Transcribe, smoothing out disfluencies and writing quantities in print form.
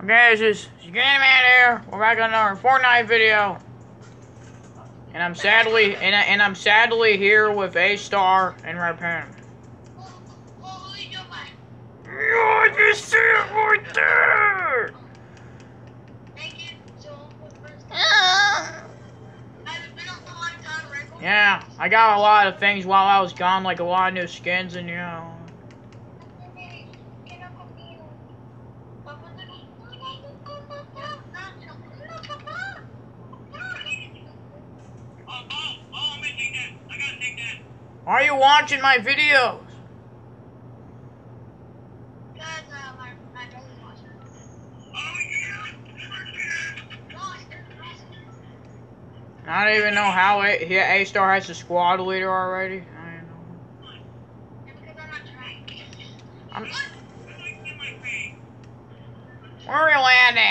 Okay, this is Skinman here. We're back on our Fortnite video, and I'm sadly here with A-Star and Rapin. Oh, you see it right there! Yeah, I got a lot of things while I was gone, like a lot of new skins and Why are you watching my videos? I don't even know how A-Star has a squad leader already. I don't know. Where are we landing